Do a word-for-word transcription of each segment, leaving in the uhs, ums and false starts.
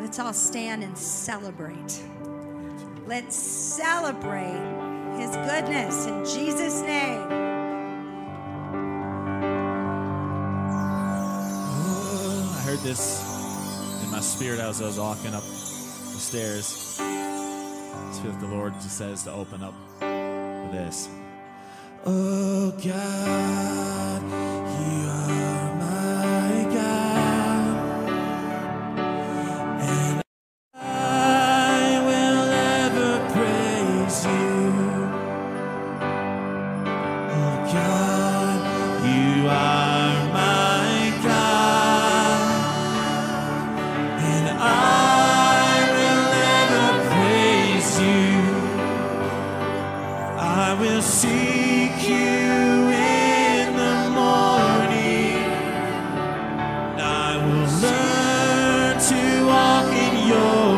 Let's all stand and celebrate. Let's celebrate his goodness in Jesus' name. Oh, I heard this in my spirit as I was walking up the stairs. I feel like the Lord just says to open up with this. Oh God, you are my God, and I will ever praise you. Oh God, you are my God, and I will ever praise you. I will seek you in the morning. I will learn to walk in your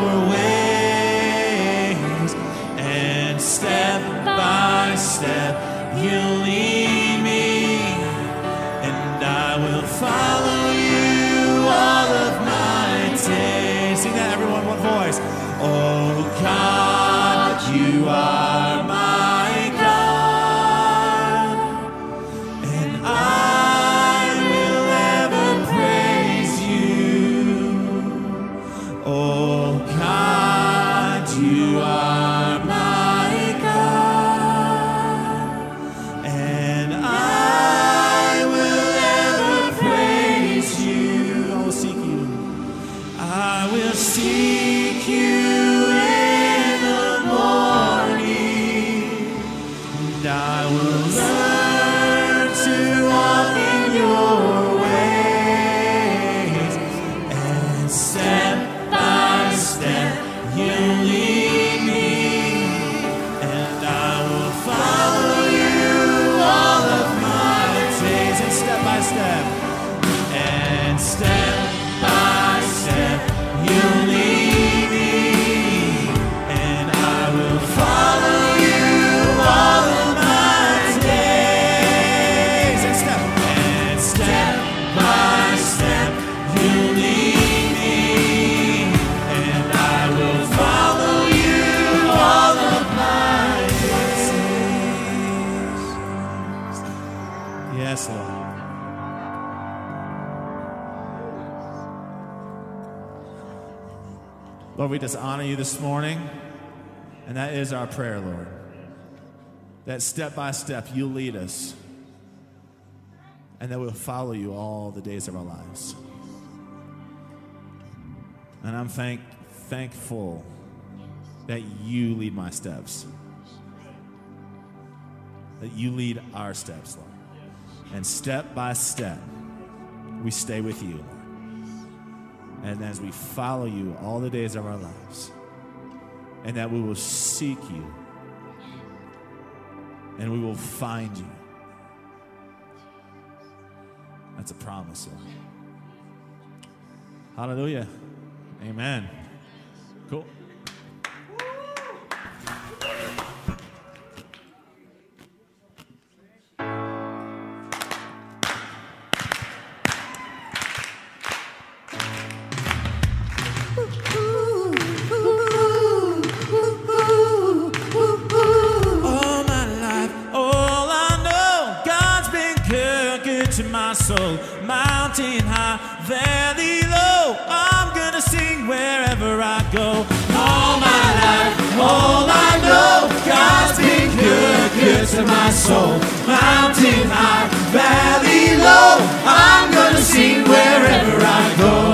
ways, and step by step you'll lead me, and I will follow you all of my days. Sing that, everyone, one voice. Oh God, you are my God, and I will ever praise you. Oh God, you are my God, and I will ever praise you. I will seek you. I will seek you in the morning, and I will learn to walk in your ways, and step by step you lead me, and I will follow you all of my days, and step by step, and step by step you lead me, and I will follow you all of my days, and step, and step by step you lead me, and I will follow you all of my days. Yes, Lord. Lord, we just honor you this morning, and that is our prayer, Lord. That step by step you lead us, and that we'll follow you all the days of our lives. And I'm thank, thankful that you lead my steps, that you lead our steps, Lord. And step by step, we stay with you, Lord. And as we follow you all the days of our lives, and that we will seek you, and we will find you. That's a promise, Lord. Hallelujah. Amen. Cool. Soul, mountain high, valley low, I'm gonna sing wherever I go. All my life, all I know, God's been good, good to my soul. Mountain high, valley low, I'm gonna sing wherever I go.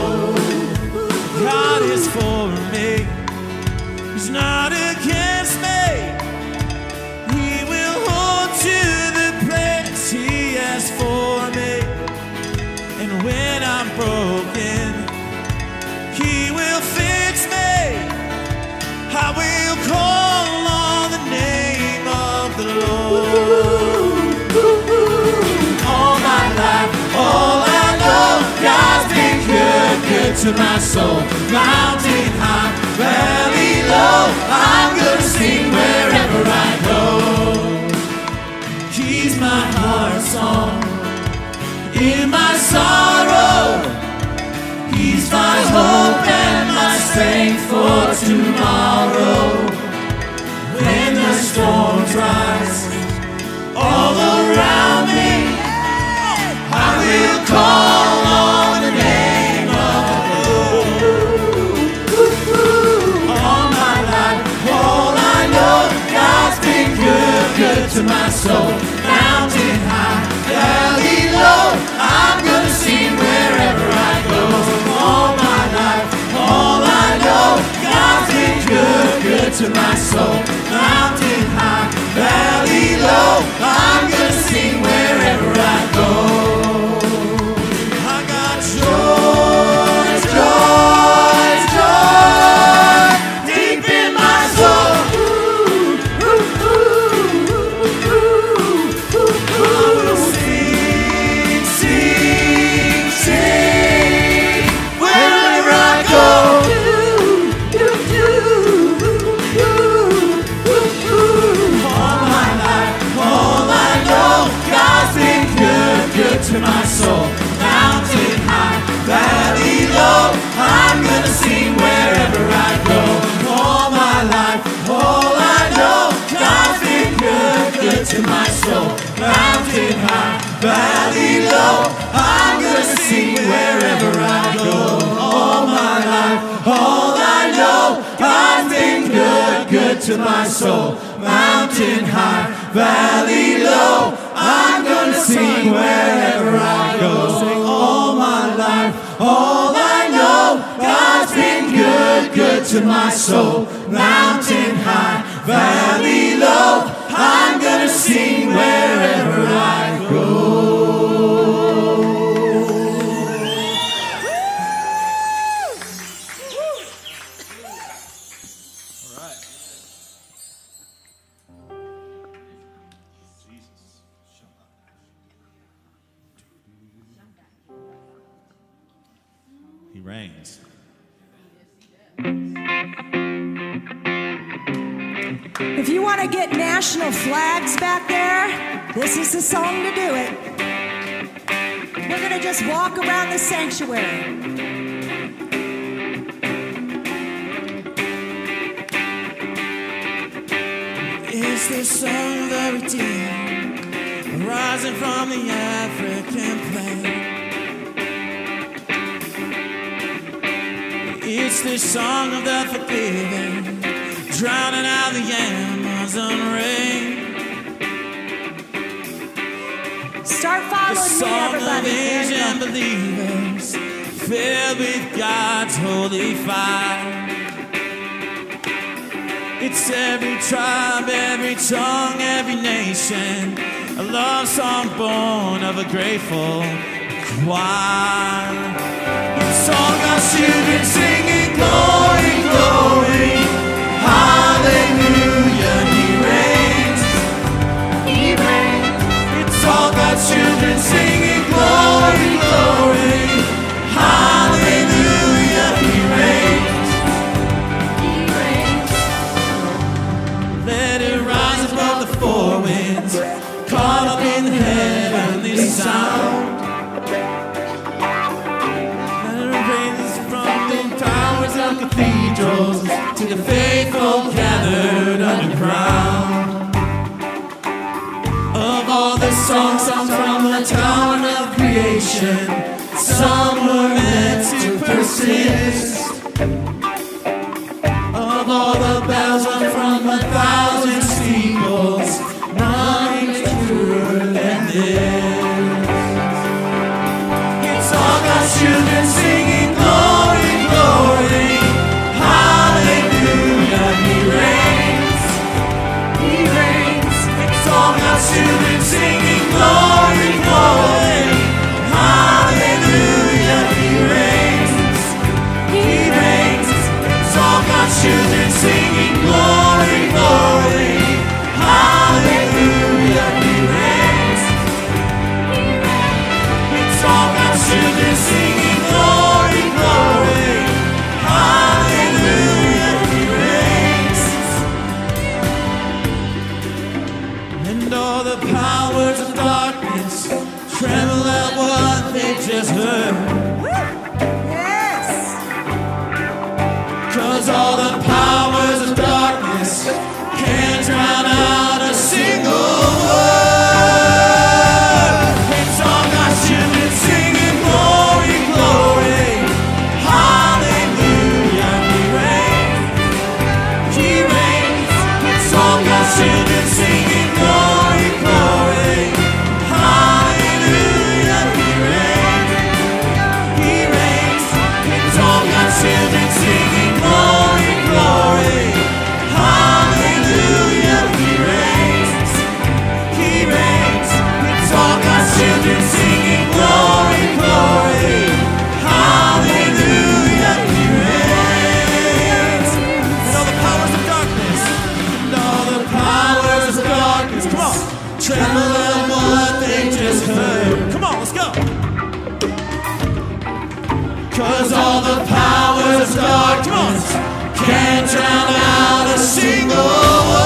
God is for me, He's not against me. He will hold to the place He has for me. And when I'm broken, He will fix me. I will call on the name of the Lord. All my life, all I know, God's been good, good to my soul. Mountain high, valley low, I'm gonna sing wherever I go. He's my heart song. In my sorrow, He's my hope and my soul. Mountain high, valley low, I'm gonna sing wherever I go. All my life, all I know, God's been good, good to my soul. Mountain high, valley low, I'm gonna sing wherever I go. I got joy, joy, joy deep in my soul. Ooh, ooh, ooh, ooh, ooh, ooh. Sing, sing, sing wherever I go. All my life, all I know, God's been good, good to my soul. Mountain high, valley low, I'm gonna sing wherever I go. All my life, all I know, God's been good, good to my soul. Mountain high, valley low, I'm gonna sing wherever I go. All my life, all I know, God's been good, good to my soul. Mountain high, valley low, I'm gonna sing wherever I go. All my life, all I know, God's been good, good to my soul. Mountain high, valley low, I'm gonna sing wherever I go. He reigns. If you want to get national flags back there, this is the song to do it. We're going to just walk around the sanctuary. It's the song of the redeemed, rising from the African plain. It's the song of the forgiven, drowning out the Amazon rain. Start The following me, song of everybody. There you Asian go. believers, filled with God's holy fire. It's every tribe, every tongue, every nation, a love song born of a grateful choir. It's all God's children singing, glory, glory, hallelujah, He reigns, He reigns. It's all God's children singing, glory, glory, hallelujah, He reigns, He reigns. Let it rise above the four winds, caught up in heavenly sound. Cathedrals to the faithful gathered underground. Of all the songs sung from the tower of creation, some were meant to persist. Of all the bells rung from a thousand steeples, none is truer than this. It's all God's children singing, glory, glory, hallelujah, He reigns, He reigns. It's all God's children singing, glory, glory, hallelujah, He reigns, He reigns. It's all God's children singing, glory, glory, hallelujah, He reigns, He reigns. It's all God's children singing, glory, glory, hallelujah, He reigns. And all the powers of darkness tremble at what they just heard. Yes. 'Cause all the powers of darkness can't drown out a single word. It's all God's children singing, glory, glory, hallelujah, He reigns, He reigns. It's all God's children singing, glory, glory. can't drown out a single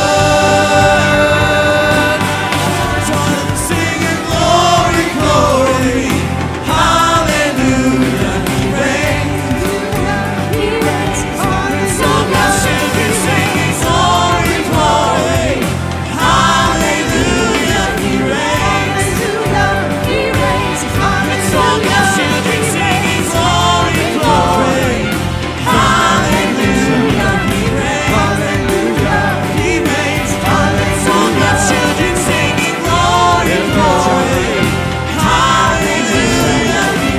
word. Join singing glory, glory, hallelujah, He reigns. He reigns. So God's children singing glory, glory, hallelujah, He reigns. Hallelujah. He reigns. So God's children singing glory, glory, hallelujah, He reigns. He reigns. So God's children singing glory, glory, hallelujah, He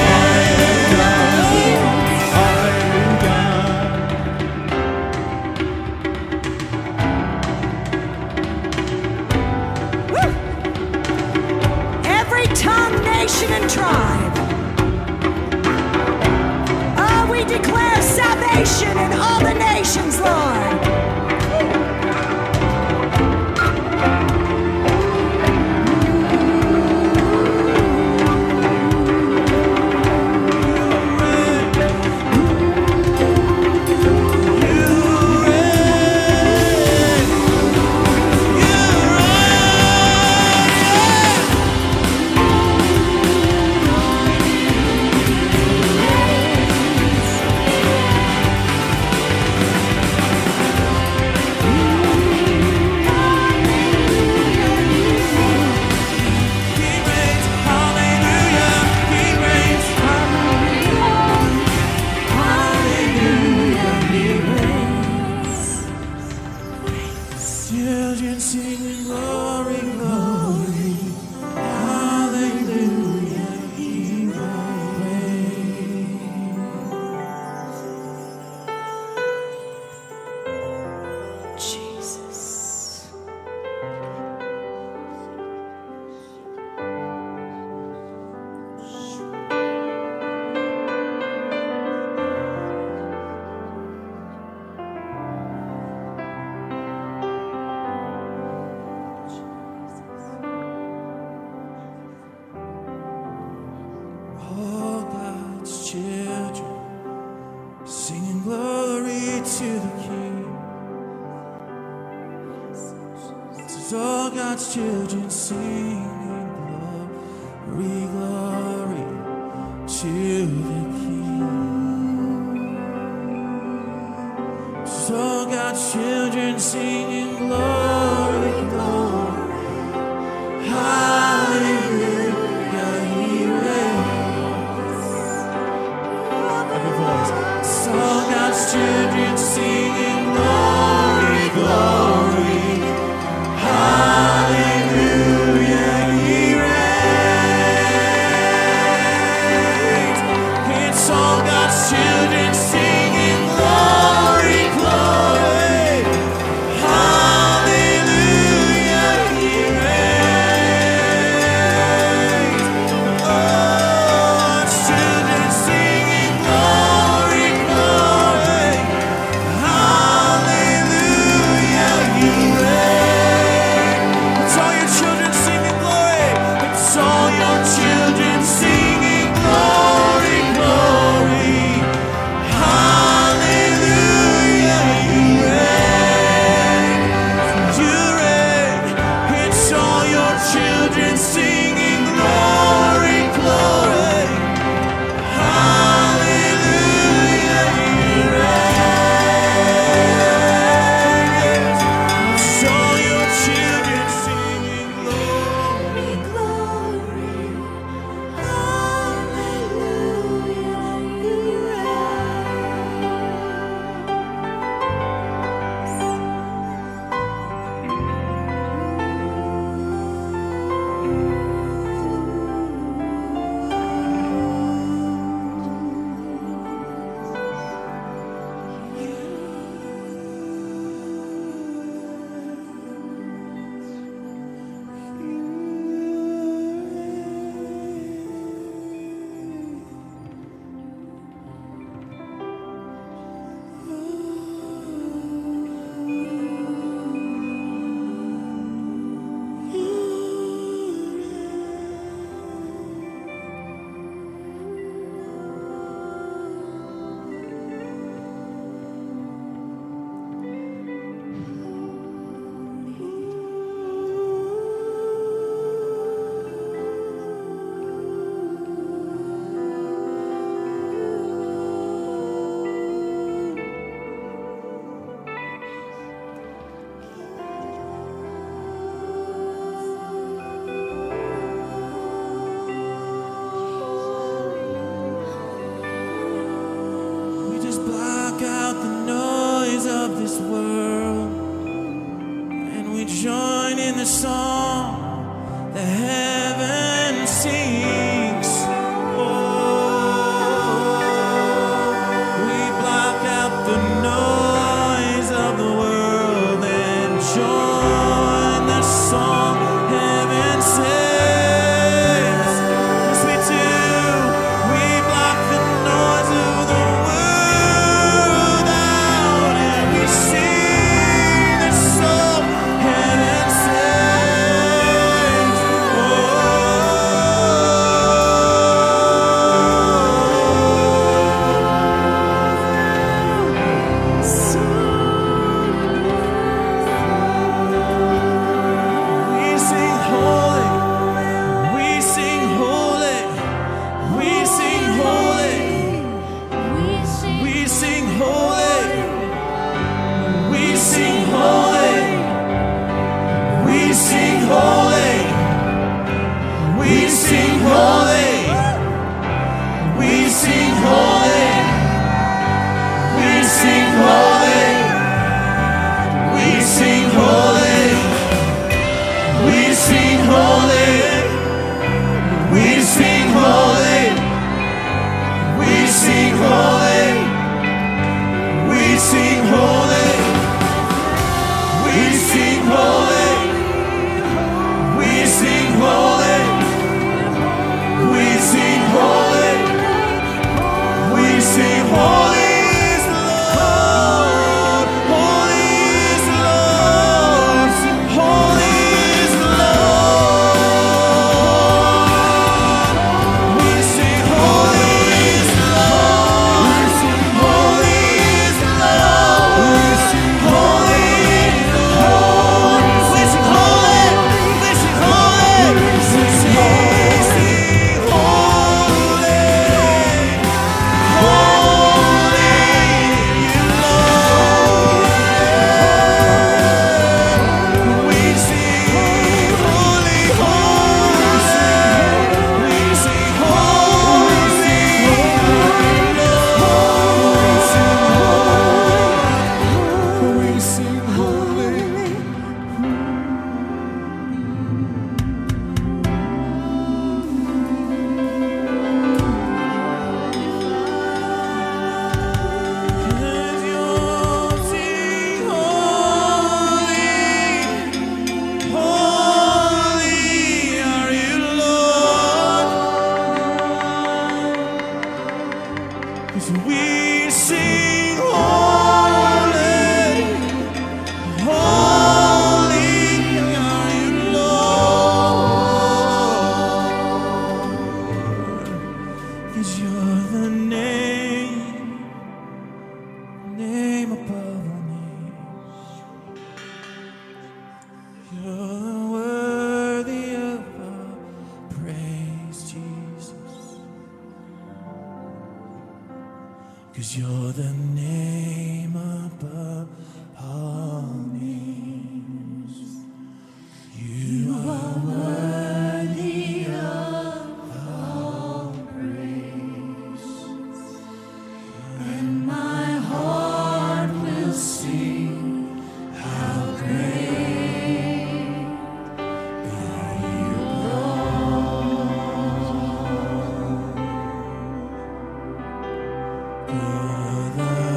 Every tongue, nation, and tribe. Oh, we declare salvation in all the nations, Lord. Children singing glory, glory, hallelujah, He reigns. Jesus. All God's children singing glory to the King. This is all God's children singing glory, glory to the King. This is all God's children singing glory, glory, hallelujah, He reigns. Every voice. So God's children singing glory, glory, hallelujah, He reigns. It's all God's children singing glory, glory, hallelujah, He reigns. Oh, God's children singing glory, glory, hallelujah, this world, and we join in the song that heaven sings. Oh, we block out the noise of the world and join the song heaven sings. Yes, we do. We block the noise of the world out, and we sing the song heaven sings. We sing holy, we sing holy, we sing holy, we sing holy, we sing holy, we sing holy, we sing holy, we sing holy, we sing holy, we sing holy. We sing holy, we sing holy, we sing holy, we sing holy, we sing holy, we sing holy, we sing holy, we sing holy is the Lord, holy is the Lord, holy is the Lord. We sing holy is the Lord, holy is the Lord, holy is the Lord. We sing holy, we sing holy, we sing holy, holy you Lord. We sing holy, holy, we sing holy, Lord. We sing holy. Cause you're sing holy, holy are you, Lord. 'Cause we sing holy, holy are you, Lord. 'Cause you're the name, name above all names. You're worthy of our praise, Jesus. 'Cause you're the name above all names. You are worthy of all praise, and my heart will sing how great are you, Lord. You're the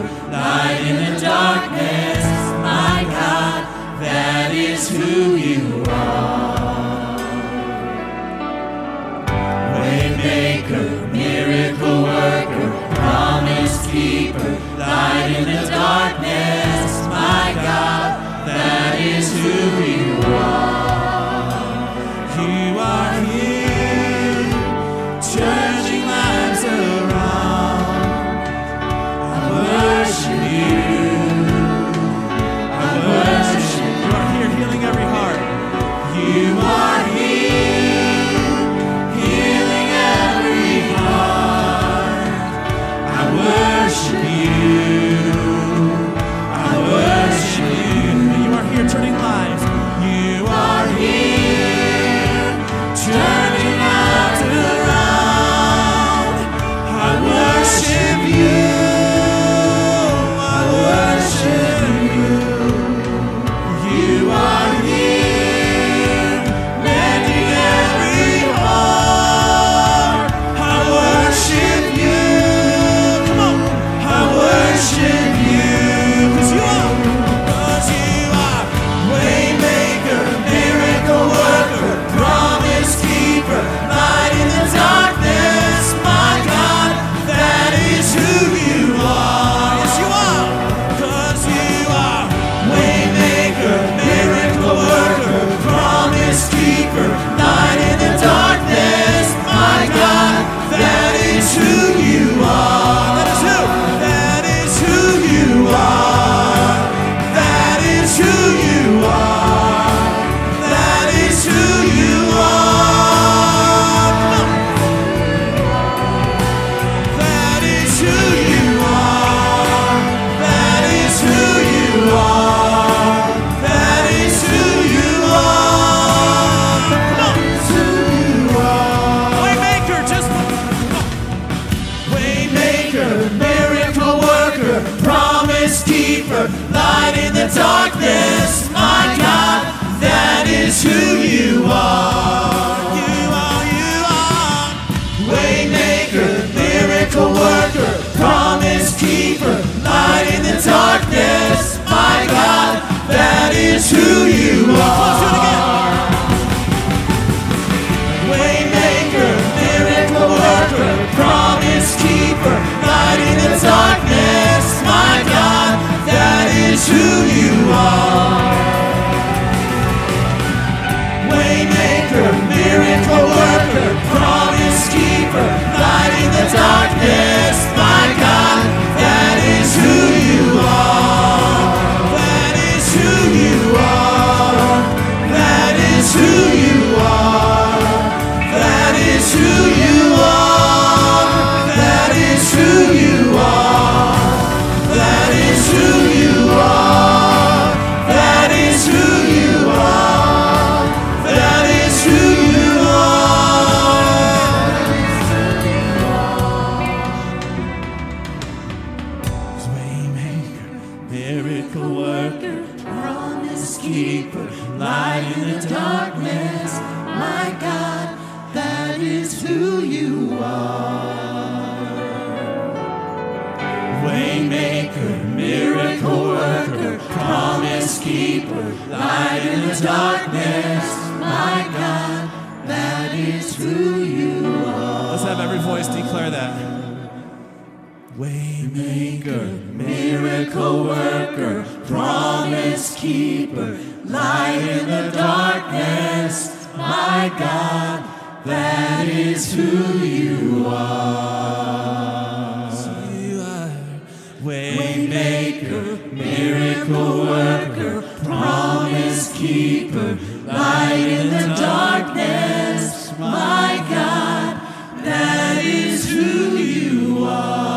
light in the darkness. My God, that is who you are. Waymaker, miracle worker, promise keeper, light in the darkness. My God, that is who you are. You are here, turning lives around. I worship you. I worship you. You are here healing every heart. You are here, healing every heart. I worship you. I worship you. You are here turning lives. You are here, turning lives around. I worship you. I worship you. You are here, mending every heart. I worship you. Come on. I worship you. 'Cause you are. 'Cause you are waymaker, miracle worker, promise keeper, light in the darkness. My God, that is who you are. Yes, you are. 'Cause you are waymaker, miracle worker, promise keeper, light in the darkness. My God, that is who you are. That is who. That is who you are. That is who you are. That is who you are. Come on. That is who you are. That is who you are. That is who you are. Come on. Who you are. Waymaker, just waymaker, miracle worker, promise keeper, light in the darkness. My God, that is who you are. You are, you are. Waymaker, miracle worker, promise keeper, light in the darkness. My God, that is who you are. Waymaker, miracle worker, promise keeper, light in the darkness. My God, that is who you are. Waymaker, miracle worker, promise keeper, light in the darkness. My God, that is who you are. That is who you are. That is who you are. That is who you are. That is who you are. That is who you are. That is who you are. That is who you are. Waymaker, miracle worker, promise keeper, light in the darkness. My God, that is who you are. Waymaker, miracle worker, promise keeper, light in the darkness. My God, that is who you are. Let's have every voice declare that. Waymaker, miracle worker, promise keeper, light in the darkness. My God, that is who you are. You are waymaker, miracle worker, promise keeper, light in the darkness. My God, that is who you are.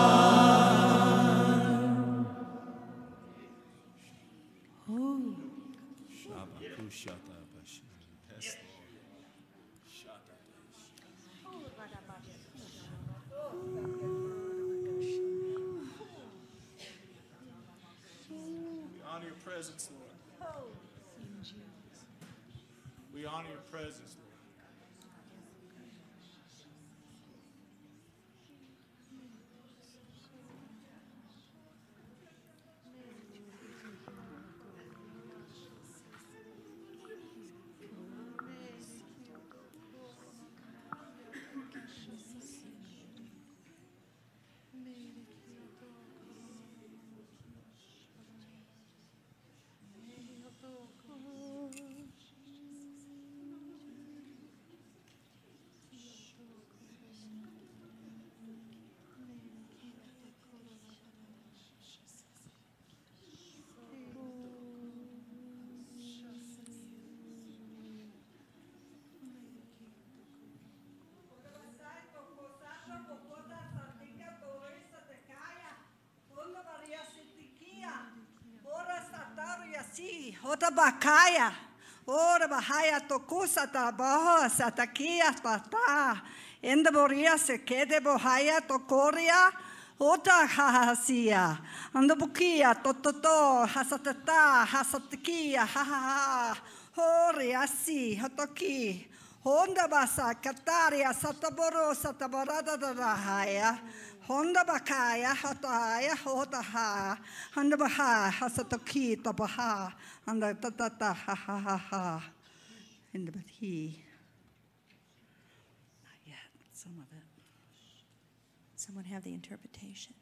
Presence, Lord. We honor your presence, Lord. si hota bakaya. Ora bahaya tokusa tabaho satakia tata. Enda boria se kede bohaya tokoria. Ota hahasia. Anda bukia tototo hasatata hasatakia ha ha ha. Hori asi hotoki. Honda basa kataria sataboro satabarada dahaya. Honda bakaya hataya hotaha. Honda baha hasatoki tabaha. Honda tatata ha ha ha ha. In the bathi. Not yet, some of it. Someone have the interpretation.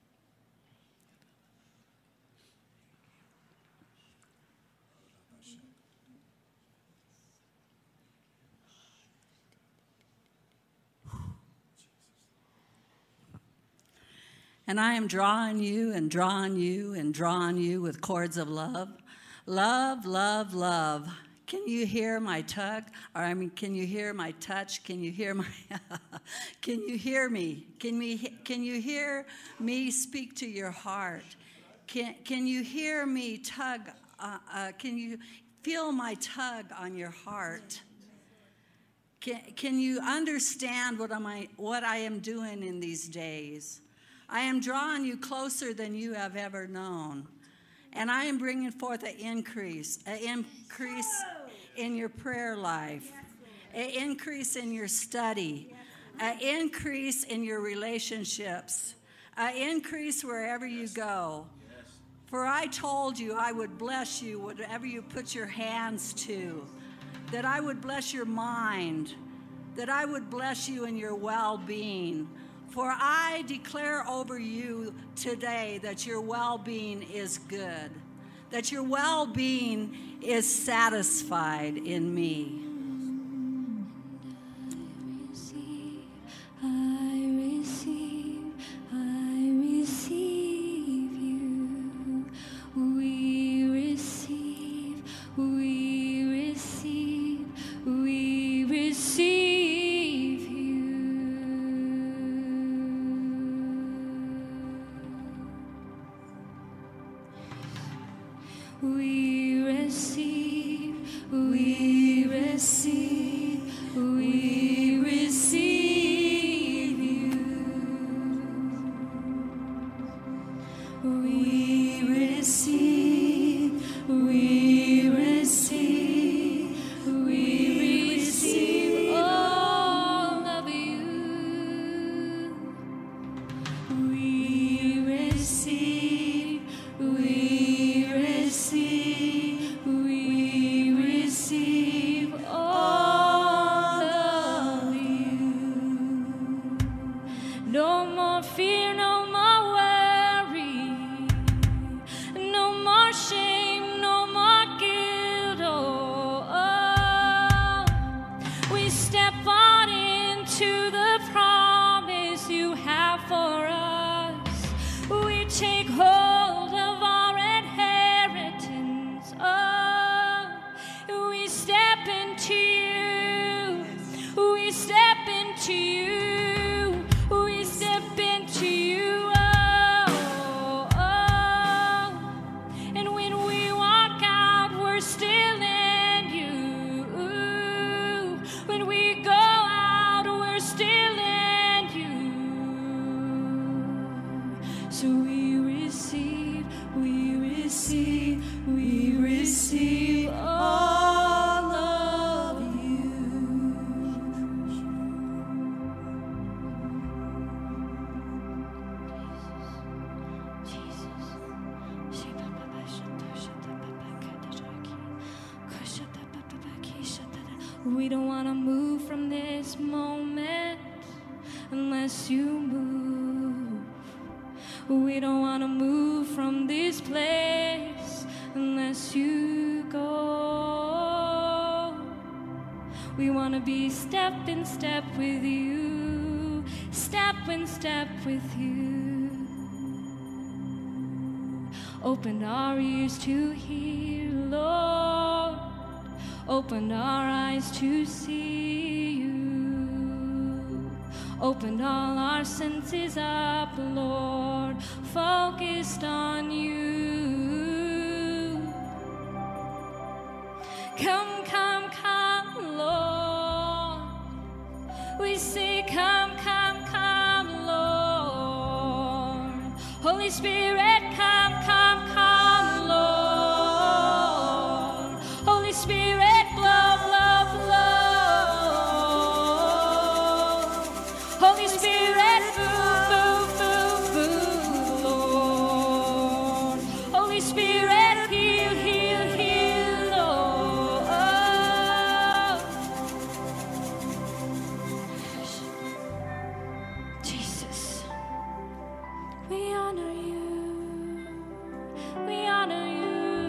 And I am drawing you and drawing you and drawing you with cords of love. Love, love, love. Can you hear my tug? Or I mean, can you hear my touch? Can you hear my, can you hear me? Can we, can you hear me speak to your heart? Can, can you hear me tug, uh, uh, can you feel my tug on your heart? Can, can you understand what am I, what I am doing in these days? I am drawing you closer than you have ever known. And I am bringing forth an increase, an increase in your prayer life, an increase in your study, an increase in your relationships, an increase wherever you go. For I told you I would bless you whatever you put your hands to, that I would bless your mind, that I would bless you in your well-being. For I declare over you today that your well-being is good, that your well-being is satisfied in me. I receive, I receive you. We receive, we receive, we receive. We receive, we receive, we receive you. We receive, we receive, we receive all of you. We receive, we receive, we receive all of you. No more fear, no more worry, no more shame, no more guilt. Oh, oh. We step on into the promise you have for us. We take hold of our inheritance. Oh, we step into you. We step into you. We step into you. Oh, oh. And when we walk out, we're still in you. When we go out, we're still in you. So we receive, we receive, we receive all of you. We don't want to move from this moment unless you move. We don't want to move from this place unless you go. We want to be step in step with you, step in step with you. Open our ears to hear, Lord. Open our eyes to see you. Open all our senses up, Lord, focused on you. Come, come, come, Lord. We say, come, come, come, Lord. Holy Spirit, come, come, come, Lord. Holy Spirit, blow, blow, blow. Holy Spirit, move, move, move, move, Lord. Holy Spirit, heal, heal, heal, Lord. Jesus, we honor you. We honor you.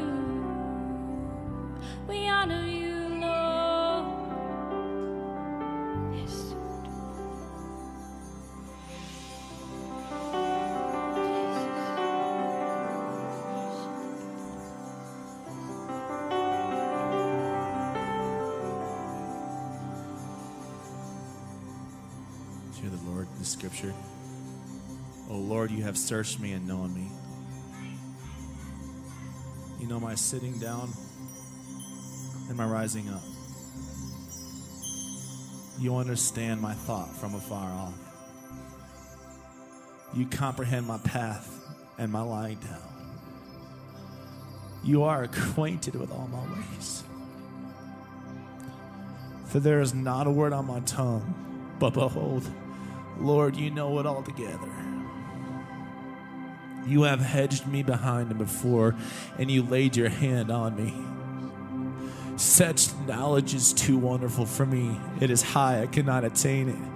We honor you, Lord. Yes, Lord. Hear the Lord in the scripture. Oh Lord, you have searched me and known me. You know my sitting down and my rising up. You understand my thought from afar off. You comprehend my path and my lying down. You are acquainted with all my ways. For there is not a word on my tongue, but behold, Lord, you know it all together. You have hedged me behind and before, and you laid your hand on me. Such knowledge is too wonderful for me. It is high, I cannot attain it.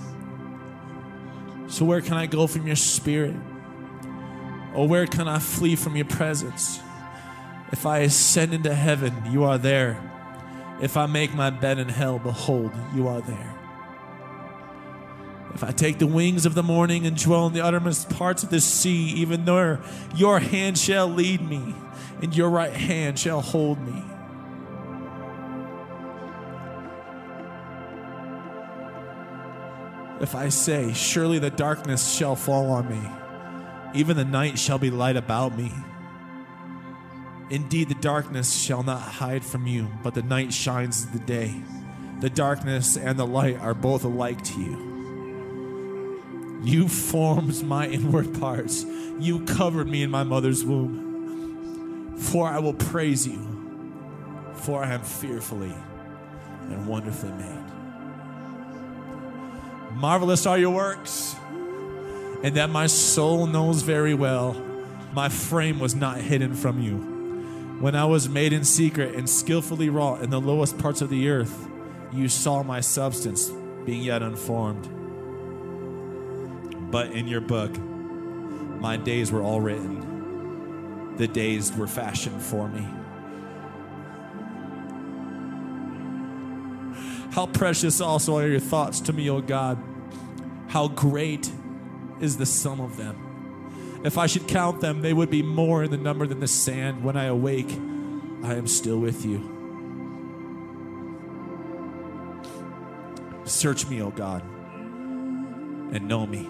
So where can I go from your spirit? Or where can I flee from your presence? If I ascend into heaven, you are there. If I make my bed in hell, behold, you are there. If I take the wings of the morning and dwell in the uttermost parts of the sea, even there your hand shall lead me, and your right hand shall hold me. If I say, surely the darkness shall fall on me, even the night shall be light about me. Indeed, the darkness shall not hide from you, but the night shines as the day. The darkness and the light are both alike to you. You formed my inward parts. You covered me in my mother's womb. For I will praise you, for I am fearfully and wonderfully made. Marvelous are your works, and that my soul knows very well. My frame was not hidden from you. When I was made in secret and skillfully wrought in the lowest parts of the earth, you saw my substance being yet unformed. But in your book, my days were all written. The days were fashioned for me. How precious also are your thoughts to me, O God. How great is the sum of them. If I should count them, they would be more in the number than the sand. When I awake, I am still with you. Search me, O God, and know me.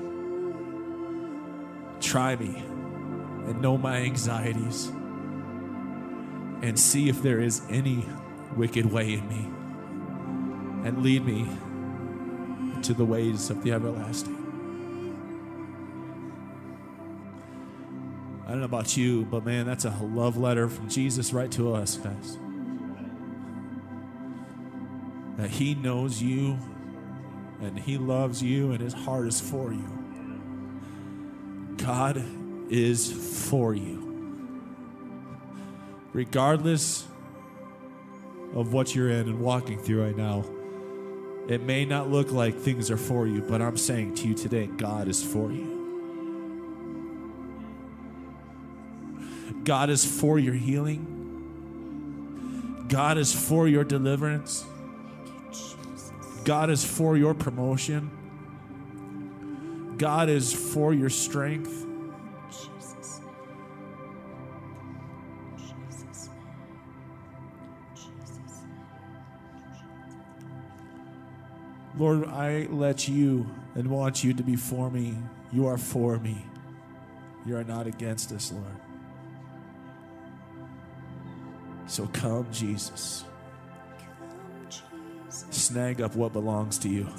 Try me and know my anxieties, and see if there is any wicked way in me, and lead me to the ways of the everlasting. I don't know about you, but man, that's a love letter from Jesus right to us, guys. That he knows you, and he loves you, and his heart is for you. God is for you. Regardless of what you're in and walking through right now, it may not look like things are for you, but I'm saying to you today, God is for you. God is for your healing. God is for your deliverance. God is for your promotion. God is for your strength. Jesus. Jesus. Jesus. Lord, I let you and want you to be for me. You are for me. You are not against us, Lord. So come, Jesus. snag up what belongs to you.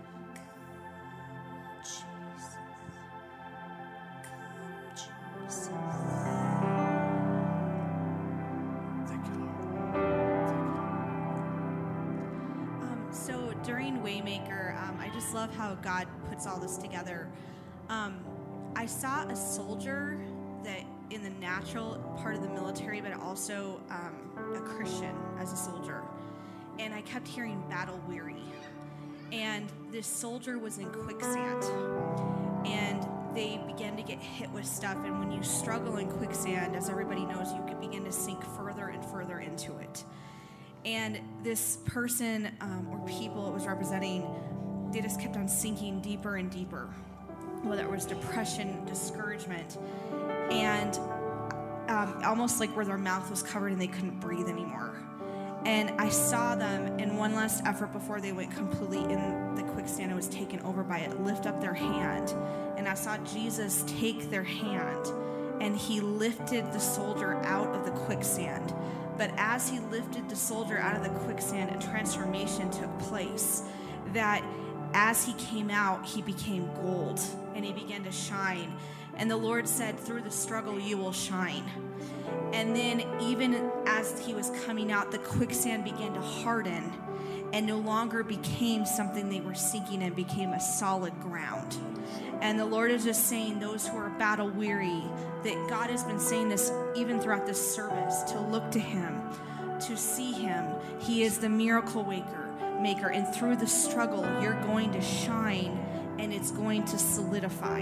Um, so during Waymaker, um, I just love how God puts all this together. Um, I saw a soldier that in the natural part of the military, but also um, a Christian as a soldier. And I kept hearing battle weary. And this soldier was in quicksand. And they began to get hit with stuff. And when you struggle in quicksand, as everybody knows, you can begin to sink further and further into it. And this person um, or people it was representing, they just kept on sinking deeper and deeper. Whether it was depression, discouragement, and um, almost like where their mouth was covered and they couldn't breathe anymore. And I saw them in one last effort before they went completely in the quicksand and was taken over by it, lift up their hand. And I saw Jesus take their hand and he lifted the soldier out of the quicksand. But as he lifted the soldier out of the quicksand, a transformation took place that as he came out, he became gold and he began to shine. And the Lord said, through the struggle, you will shine. And then even as he was coming out, the quicksand began to harden and no longer became something they were sinking in, became a solid ground. And the Lord is just saying, those who are battle weary, that God has been saying this even throughout this service, to look to him, to see him. He is the miracle maker. Maker, and through the struggle, you're going to shine and it's going to solidify.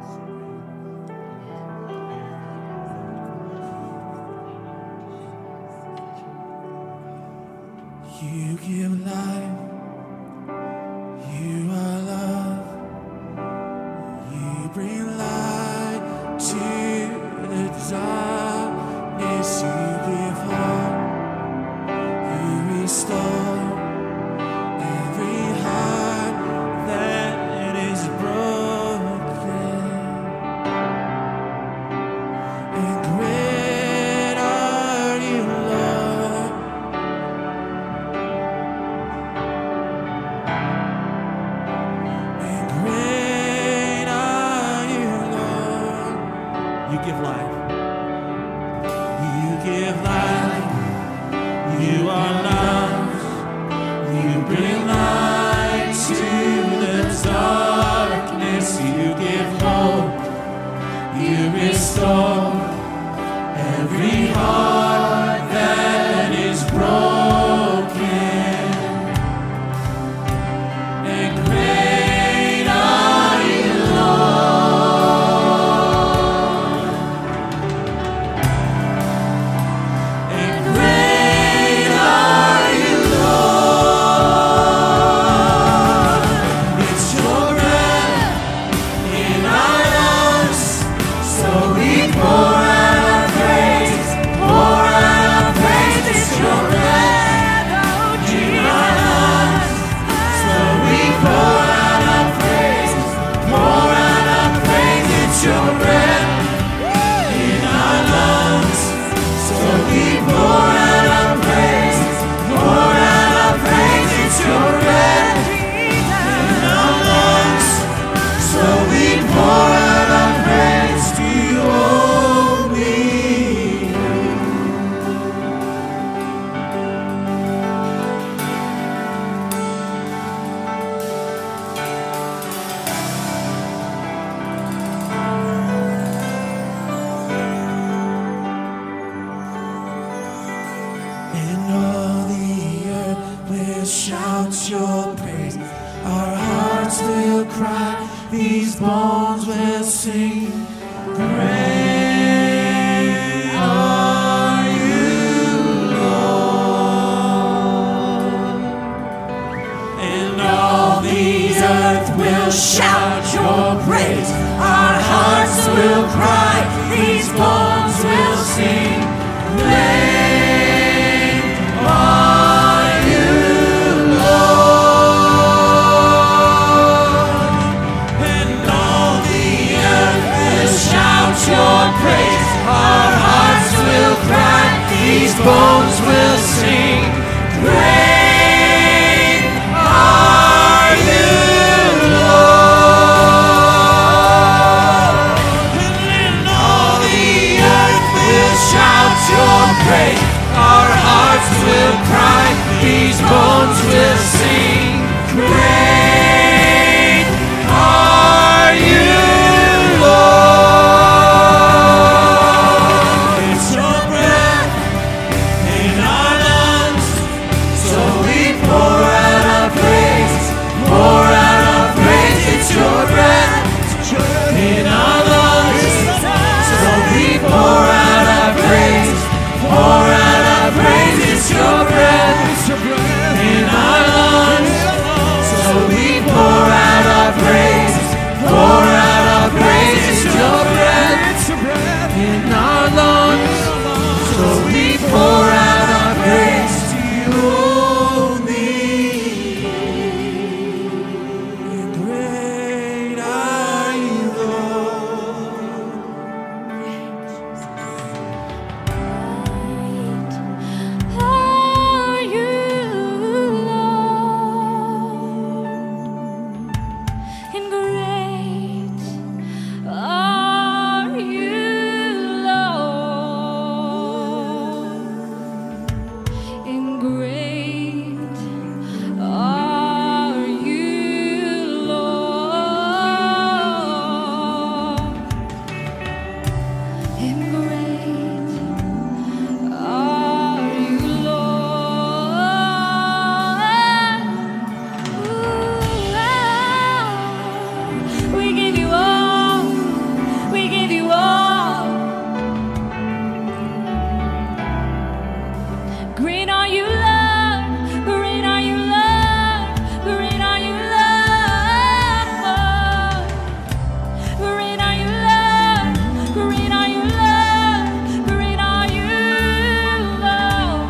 You give life, you are love, you bring light to the darkness, you give hope, you restore every heart that is broken, and great are you, Lord. And great are you, Lord. You give life. You give life. You are love. You bring light to the darkness. You give hope. You restore every heart that is broken. And great are you, Lord. And great are you, Lord. It's your breath in our lungs, so we pour out our praise, pour out our praise. It's your breath in our lungs, so we pour out our praise, pour out our praise. It's your breath in our lungs, so we pour out our praise, pour out our praise. It's your breath in our lungs, so we pour out our praise to you only. And all the earth will shout your praise. Our hearts will cry, these bones will sing. Great are you, Lord. And all the earth will shout your praise. Our hearts will cry, these bones will sing. Great are you, Lord. And all the earth will shout your praise. Our hearts will cry, these bones will sing. Great break, our hearts will cry, these bones will sing. Great are you, Lord. It's your breath in our lungs, so we pour out our praise, pour out our praise. It's your breath in our lungs, so we pour out our praise, pour out our praise. It's your breath in our lungs, so we pour out our praise, pour out our praise. It's your breath in our lungs, so we pour out our praise to you only. Great are you, Lord. Are you, Lord? And great are you, Lord. And great are you, Lord. And great are you, Lord. Ooh, we give you all, we give you all. Great are you, Lord. Great are you, Lord. Great are you, Lord. Great are you, Lord. Great are you, Lord. Great are you, Lord.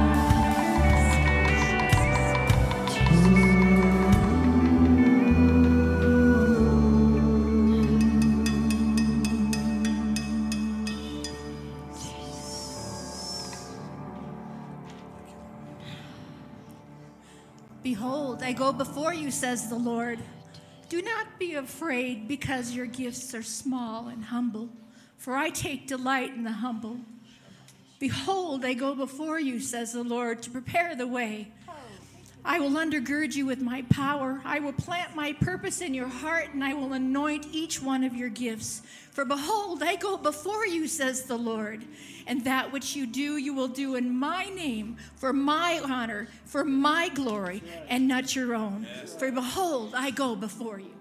Behold, I go before you, says the Lord. Do not be afraid because your gifts are small and humble, for I take delight in the humble. Behold, I go before you, says the Lord, to prepare the way. I will undergird you with my power. I will plant my purpose in your heart, and I will anoint each one of your gifts. For behold, I go before you, says the Lord, and that which you do, you will do in my name, for my honor, for my glory, and not your own. For behold, I go before you.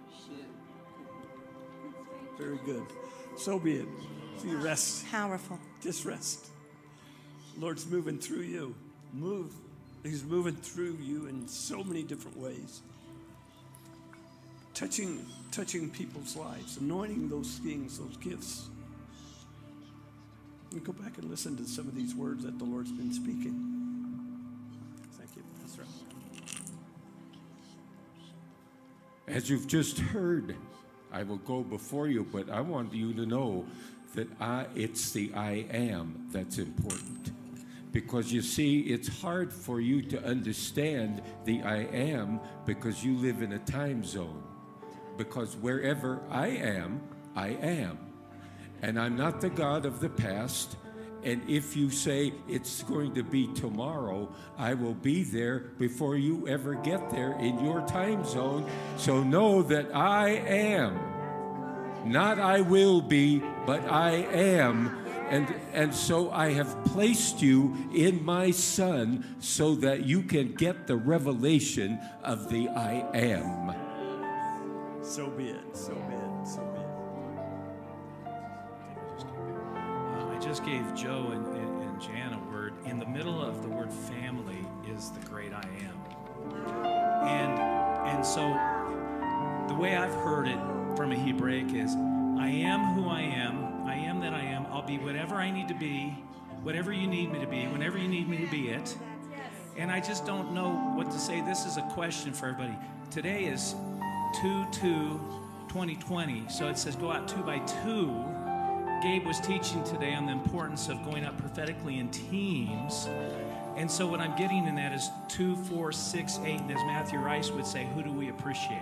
Very good. So be it. So you rest. Powerful. Just rest. Lord's moving through you. Move. He's moving through you in so many different ways. Touching, touching people's lives, anointing those things, those gifts. And go back and listen to some of these words that the Lord's been speaking. Thank you. That's right. As you've just heard, I will go before you, but I want you to know that I, it's the I am that's important. Because you see, it's hard for you to understand the I am because you live in a time zone. Because wherever I am, I am. And I'm not the God of the past. And if you say it's going to be tomorrow, I will be there before you ever get there in your time zone. So know that I am. Not I will be, but I am. And, and so I have placed you in my Son so that you can get the revelation of the I am. So be it. So be it. So be it. Uh, I just gave Joe and, and, and Jan a word. In the middle of the word family is the great I am. And, and so the way I've heard it from a Hebraic is, I am who I am. I am that I am. I'll be whatever I need to be, whatever you need me to be, whenever you need me to be it. And I just don't know what to say. This is a question for everybody. Today is two two twenty twenty, so it says go out two by two. Gabe was teaching today on the importance of going out prophetically in teams. And so what I'm getting in that is two, four, six, eight, and as Matthew Rice would say, who do we appreciate?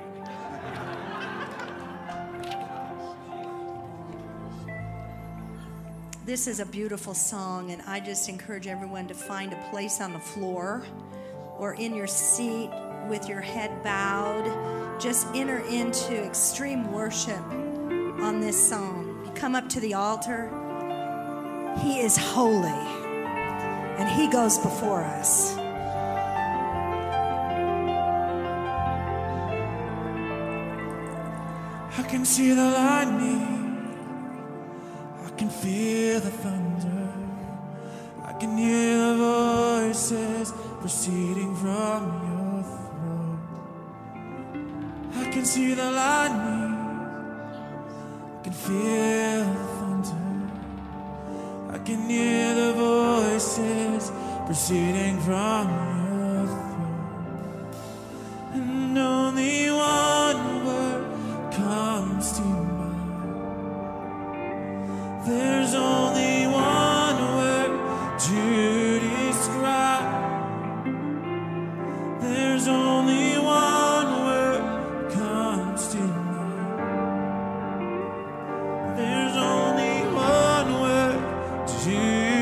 this is a beautiful song, and I just encourage everyone to find a place on the floor or in your seat with your head bowed. Just enter into extreme worship on this song. You come up to the altar. He is holy, and He goes before us. I can see the lightning, I can feel the thunder, I can hear the voices proceeding from your throne. I can see the lightning, I can feel the thunder, I can hear the voices proceeding from your throne. And only one word comes to mind. There's only one word to describe. There's only one word comes to mind. There's only one word to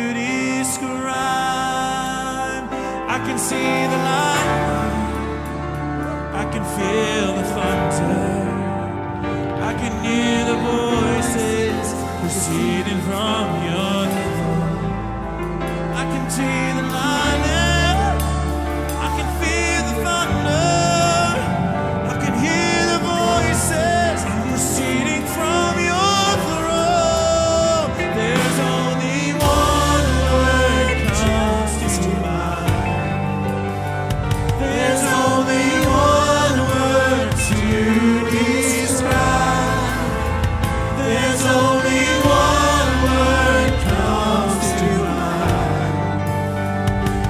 describe. I can see the light, I can feel the thunder, I can hear the voices proceeding from your throne. I can see the lightning, I can feel the thunder, I can hear the voices proceeding from your throne. There's only one word comes to mind. There's only one word to describe. There's only one word comes to mind.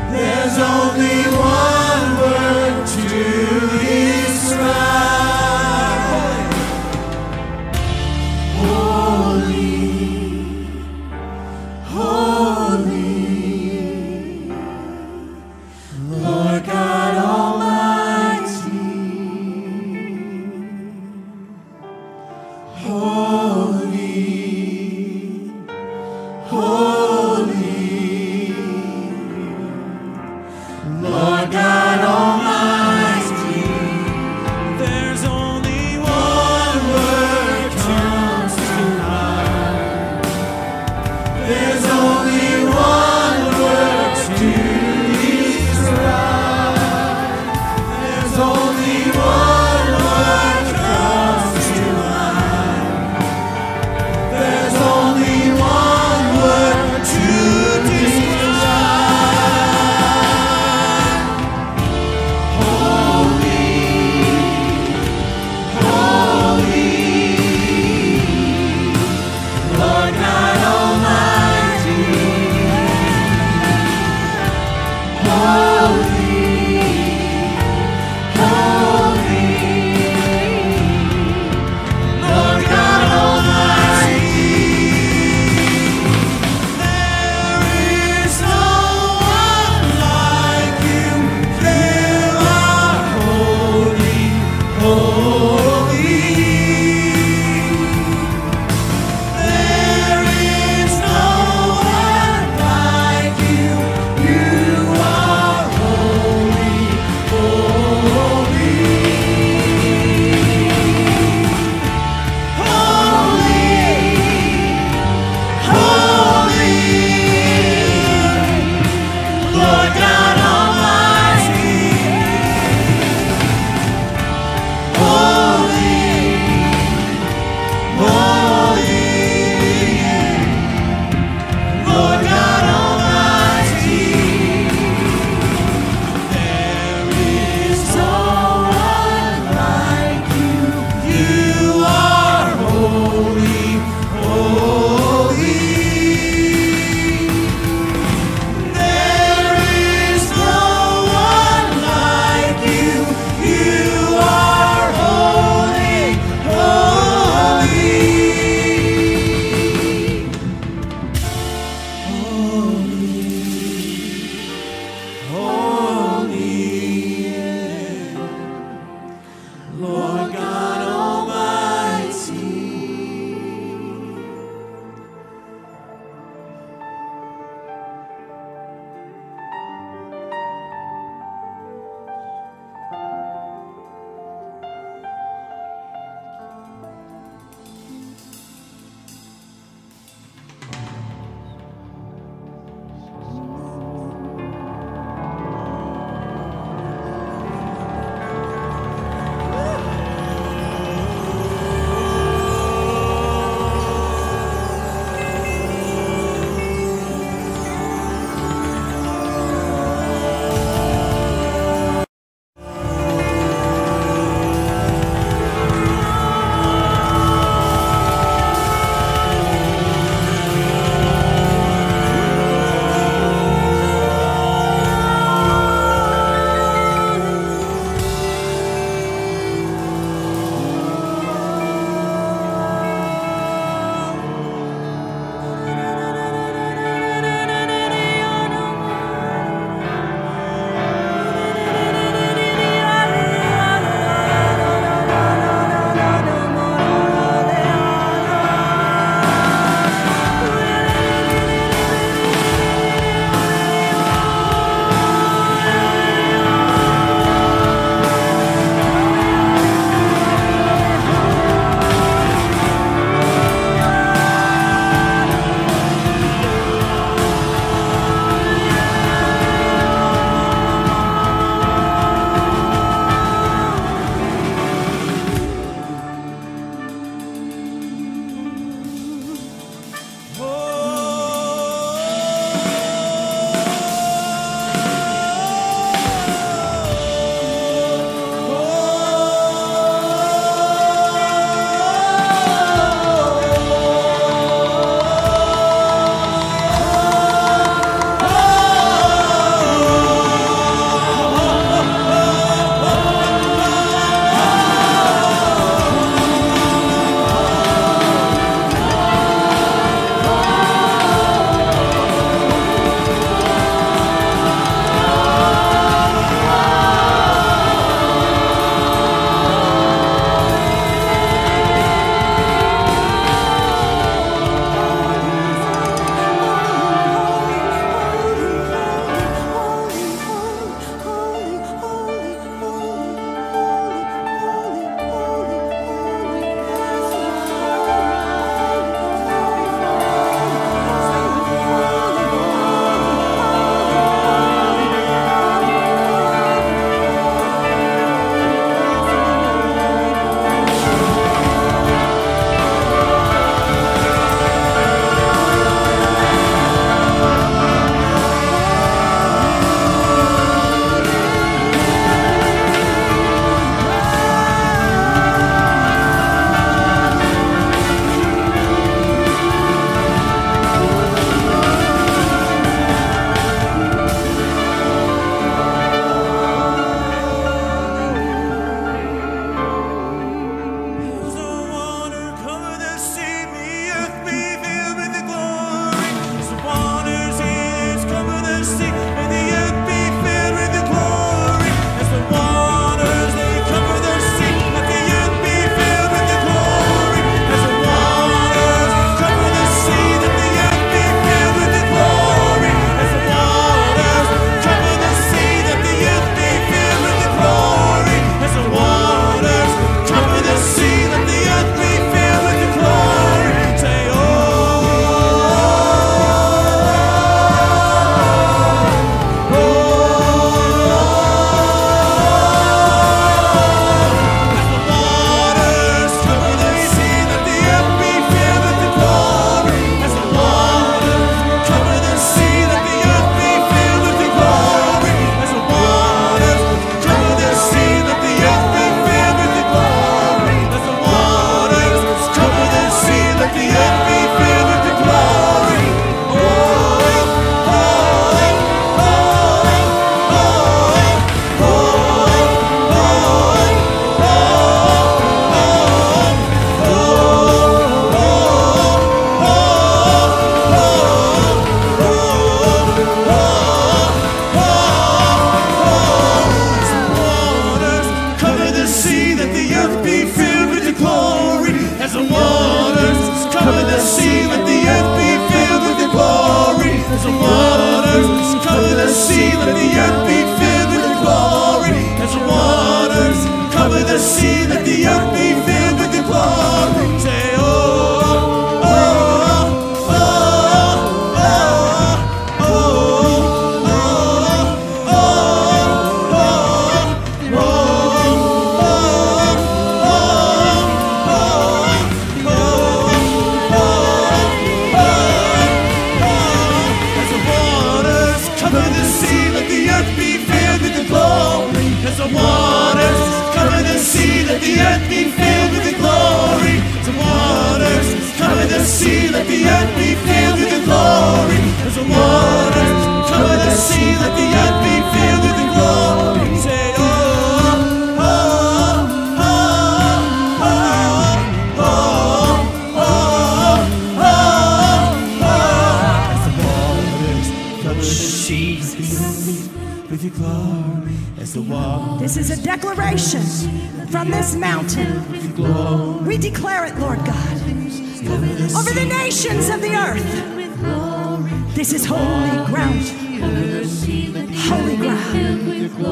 the waters cover the sea, let the earth be filled with the glory. As the waters cover the sea, let the earth be filled with the glory. As the waters cover the sea, let the earth be filled with the glory. Say, oh, oh, oh, oh, oh, oh, oh, oh. As the waters cover the seas with your glory. As the waters. This is a declaration from this mountain. We declare it, Lord God, over the nations of the earth. This is holy ground. Holy ground.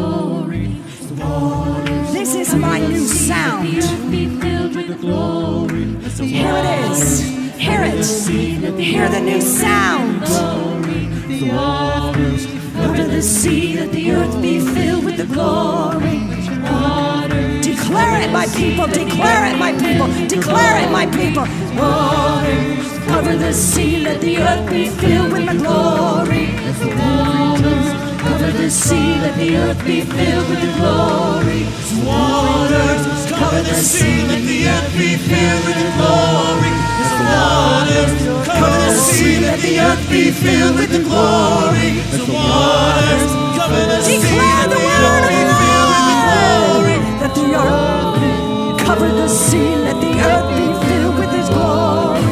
This is my new sound. Here it is. Hear it. Hear the new sound. Over the sea, let the earth be filled with the glory. Declare it, my people. Declare it, my people. Declare it, my people. Waters cover the sea, let the earth be filled with my glory. Waters cover the sea, let the earth be filled with the glory. Waters cover the sea, let the earth be filled with the glory. As the waters cover the sea, let the earth be filled with the glory. As the waters cover the sea, let the earth be filled with the glory. Let the earth cover the sea, let the earth be filled with His glory.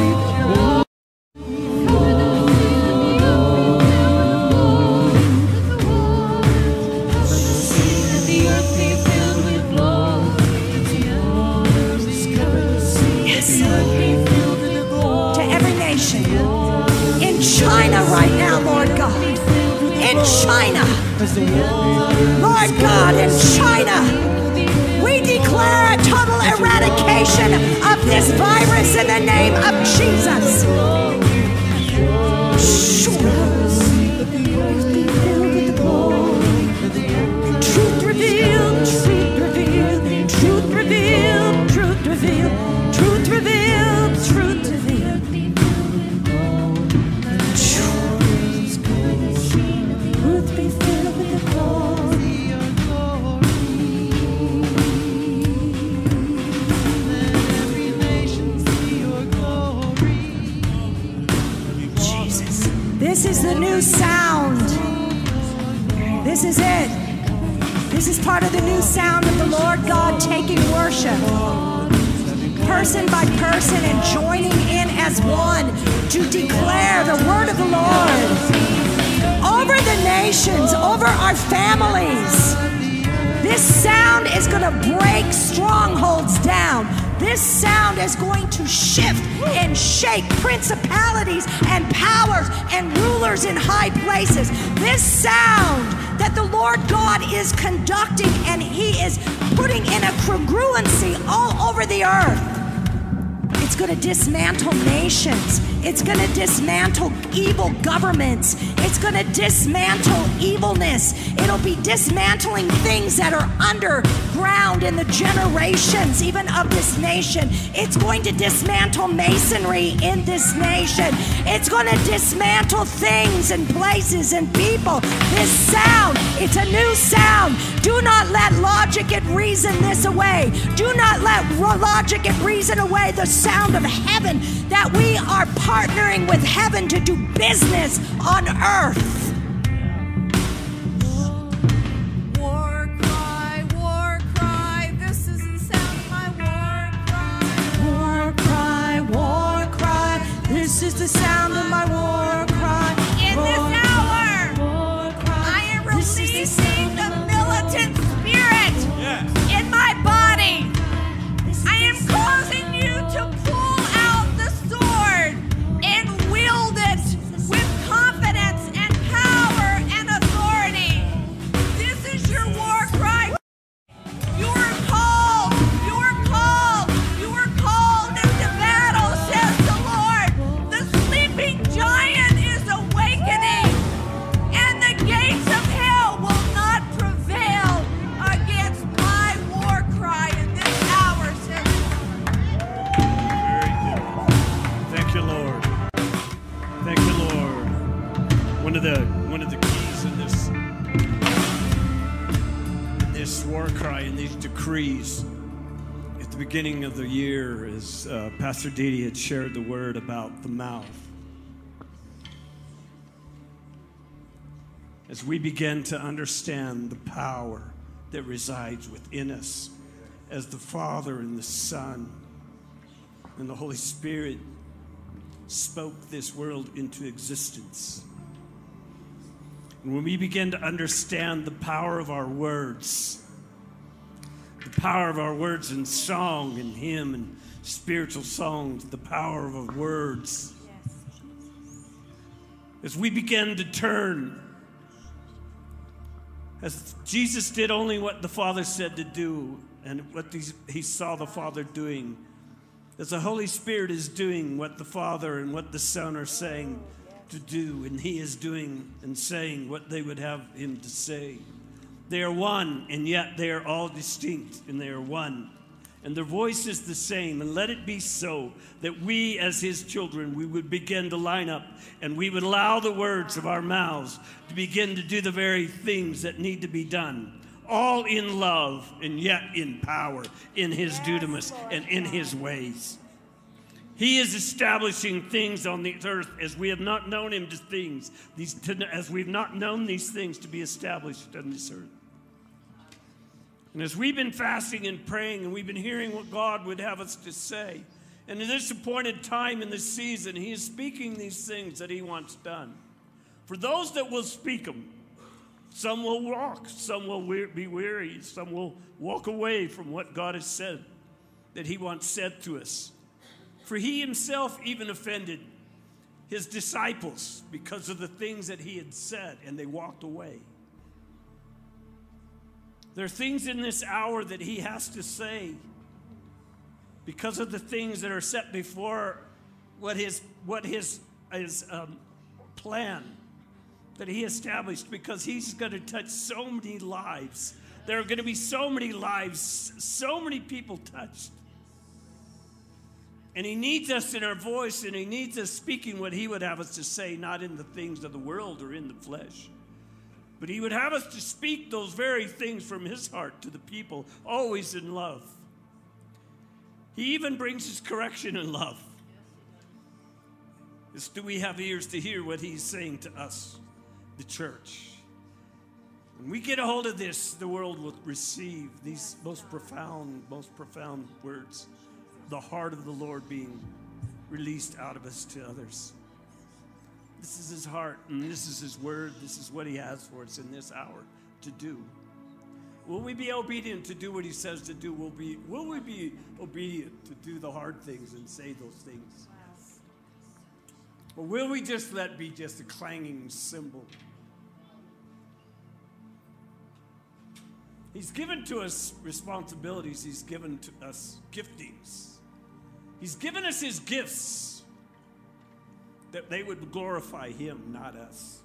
China right now, Lord God. In China. Lord God, in China. We declare a total eradication of this virus in the name of Jesus. Truth revealed, truth revealed, truth revealed, truth revealed, truth revealed, truth revealed. This is the new sound. This is it. This is part of the new sound of the Lord God taking worship, person by person, and joining in as one to declare the word of the Lord over the nations, over our families. This sound is going to break strongholds down. This sound is going to shift and shake principalities and powers and rulers in high places. This sound that the Lord God is conducting, and He is putting in a congruency all over the earth. It's going to dismantle nations. It's going to dismantle evil governments. It's going to dismantle evilness. It'll be dismantling things that are underground in the generations, even of this nation. It's going to dismantle masonry in this nation. It's going to dismantle things and places and people. This sound, it's a new sound. Do not let logic and reason this away. Do not let logic and reason away the sound of heaven, that we are partnering with heaven to do business on earth. War cry, war cry, this is the sound of my war cry. War cry, war cry, this is the sound of my war cry. In this hour, I am releasing the militant spirit in my body. I am causing you to pull out the sword and wield it with confidence and power and authority. This is your war cry. You are called, you are called, you are called into battle, says the Lord. The sleeping giant is awakening, and the gates of hell will not prevail against my war cry in this hour, says the Lord. Thank you, Lord. Thank you, Lord. One of the one of the keys in this in this this war cry and these decrees at the beginning of the year, as uh, Pastor Didi had shared the word about the mouth. As we begin to understand the power that resides within us, as the Father and the Son and the Holy Spirit spoke this world into existence. And when we begin to understand the power of our words, the power of our words in song and hymn and spiritual songs, the power of our words, as we begin to turn, as Jesus did only what the Father said to do and what he saw the Father doing, as the Holy Spirit is doing what the Father and what the Son are saying to do, and he is doing and saying what they would have him to say. They are one, and yet they are all distinct, and they are one. And their voice is the same, and let it be so that we as his children, we would begin to line up, and we would allow the words of our mouths to begin to do the very things that need to be done, all in love and yet in power, in his dunamis and in his ways. He is establishing things on the earth as we have not known him to things, these, to, as we've not known these things to be established on this earth. And as we've been fasting and praying, and we've been hearing what God would have us to say, and in this appointed time in this season, he is speaking these things that he wants done. For those that will speak them, some will walk, some will be weary, some will walk away from what God has said, that he wants said to us. For he himself even offended his disciples because of the things that he had said, and they walked away. There are things in this hour that he has to say because of the things that are set before what his, what his, his um, plan that he established, because he's going to touch so many lives. There are going to be so many lives, so many people touched. And he needs us in our voice, and he needs us speaking what he would have us to say, not in the things of the world or in the flesh. But he would have us to speak those very things from his heart to the people, always in love. He even brings his correction in love. Is, do we have ears to hear what he's saying to us, the church? When we get a hold of this, the world will receive these most profound, most profound words. The heart of the Lord being released out of us to others. This is his heart, and this is his word. This is what he has for us in this hour to do. Will we be obedient to do what he says to do? Will, be, will we be obedient to do the hard things and say those things? Or will we just let be just a clanging cymbal? He's given to us responsibilities. He's given to us giftings. He's given us his gifts, that they would glorify him, not us.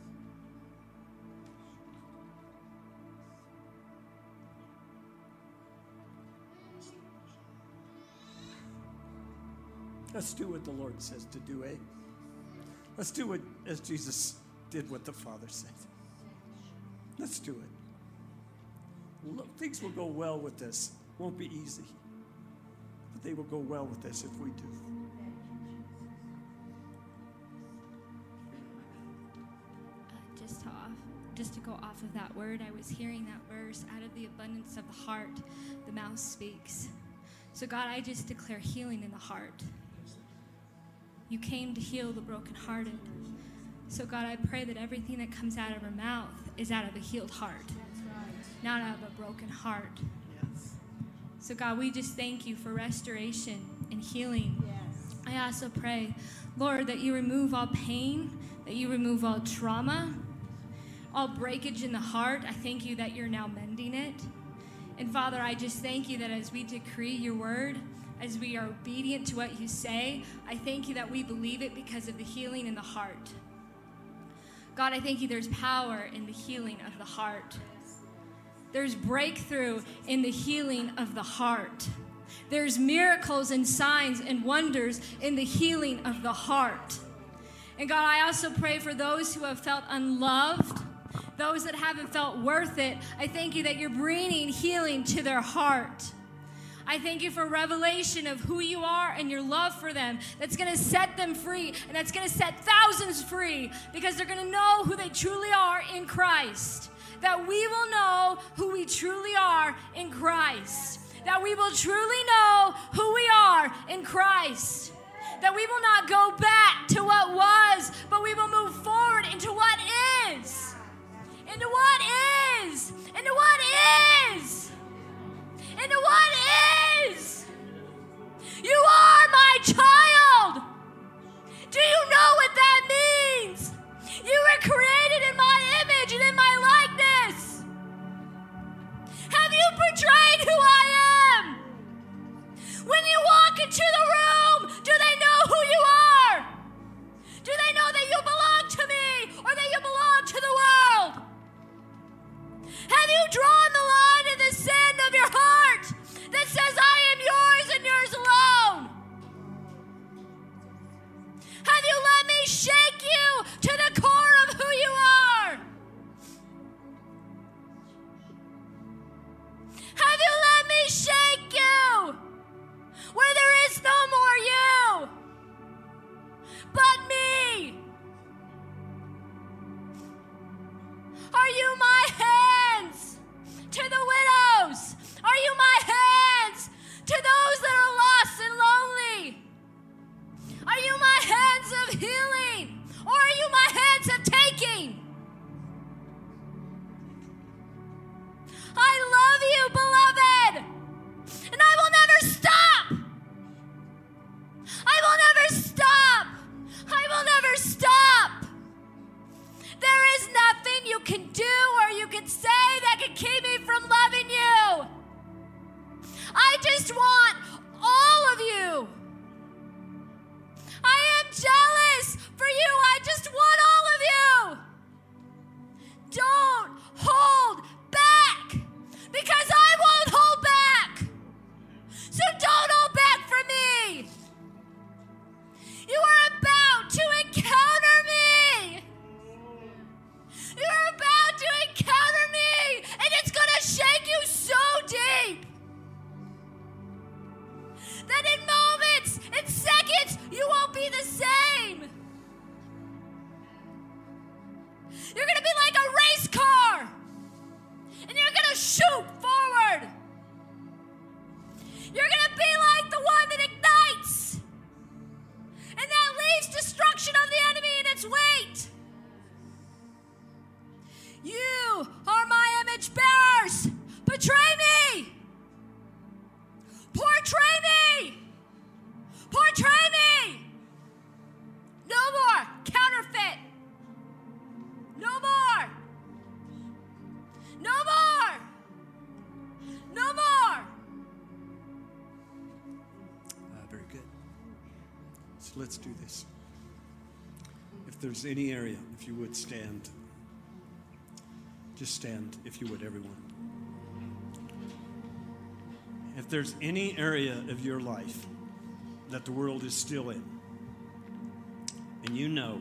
Let's do what the Lord says to do, eh? Let's do it as Jesus did what the Father said. Let's do it. Look, things will go well with this. Won't be easy, but they will go well with this if we do. Just to, off, just to go off of that word, I was hearing that verse, out of the abundance of the heart, the mouth speaks. So God, I just declare healing in the heart. You came to heal the brokenhearted. So God, I pray that everything that comes out of our mouth is out of a healed heart, not out of a broken heart. So God, we just thank you for restoration and healing. I also pray, Lord, that you remove all pain, that you remove all trauma, all breakage in the heart. I thank you that you're now mending it. And Father, I just thank you that as we decree your word, as we are obedient to what you say, I thank you that we believe it because of the healing in the heart. God, I thank you there's power in the healing of the heart. There's breakthrough in the healing of the heart. There's miracles and signs and wonders in the healing of the heart. And God, I also pray for those who have felt unloved, those that haven't felt worth it, I thank you that you're bringing healing to their heart. I thank you for revelation of who you are and your love for them that's going to set them free, and that's going to set thousands free, because they're going to know who they truly are in Christ. That we will know who we truly are in Christ. That we will truly know who we are in Christ. That we will not go back to what was, but we will move forward into what is. Into what is. Into what is. Into what is. You are my child. Do you know what that means? You were created in my image and in my likeness. Have you portrayed who I am? When you walk into the room, do they know who you are? Do they know that you belong to me, or that you belong to the world? Have you drawn the line in the sand of your heart that says, I am yours and yours alone? Have you let me shake you to the core of who you are? Have you let me shake you where there is no more you but me? Are you my hands to the widows? Are you my hands to those that are lost and lonely? Are you my hands of healing, or are you my hands of taking? I love you, beloved, and I will never stop. I will never stop. I will never stop. There is nothing you can do or you can say that can keep me from loving you. I just want all of you. I am jealous for you. I just want all of you. Don't hold back, because I won't hold back. So don't hold back from me. You are about to encounter me. You are about to encounter me, and it's going to shake you so deep that in moments, in seconds, you won't be the same. You're going to be like a race car, and you're going to shoot forward. You're going to be like the one that ignites, and that leaves destruction of the enemy in its wait. You are my image bearers. Portray me. Portray me. Portray me. No more counterfeit. No more. No more. No more. Uh, very good. So let's do this. If there's any area, if you would stand. Just stand, if you would, everyone. If there's any area of your life that the world is still in, and you know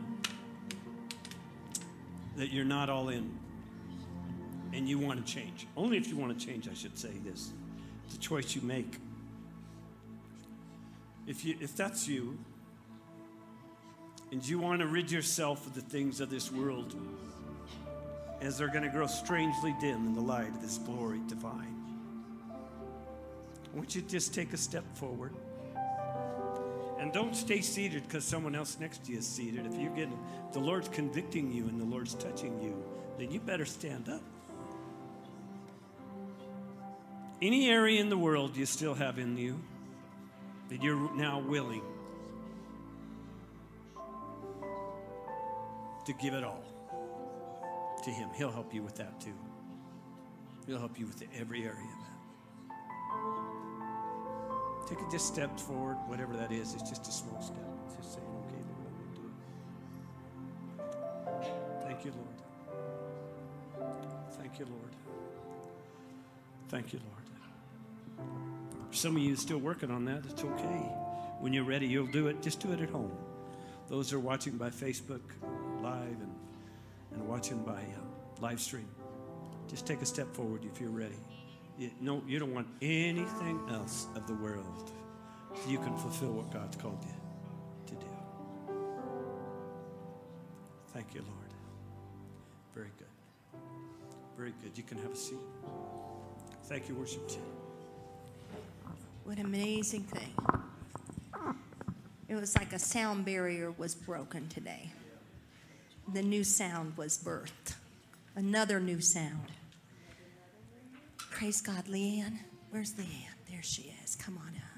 that you're not all in, and you want to change, only if you want to change, I should say this, it's a choice you make. If you, if that's you, and you want to rid yourself of the things of this world, as they're going to grow strangely dim in the light of this glory divine, I want you to just take a step forward. And don't stay seated because someone else next to you is seated. If you're getting, the Lord's convicting you and the Lord's touching you, then you better stand up. Any area in the world you still have in you that you're now willing to give it all to Him. He'll help you with that too. He'll help you with every area of that. Take it just steps forward, whatever that is. It's just a small step. It's just saying, okay, Lord, I'm going to do it. Thank you, Lord. Thank you, Lord. Thank you, Lord. For some of you still working on that, it's okay. When you're ready, you'll do it. Just do it at home. Those who are watching by Facebook Live and, and watching by uh, live stream. Just take a step forward if you're ready. You, no, you don't want anything else of the world. You can fulfill what God's called you to do. Thank you, Lord. Very good. Very good. You can have a seat. Thank you, worship team. What an amazing thing. It was like a sound barrier was broken today. The new sound was birthed. Another new sound. Praise God. Leanne. Where's Leanne? There she is. Come on out.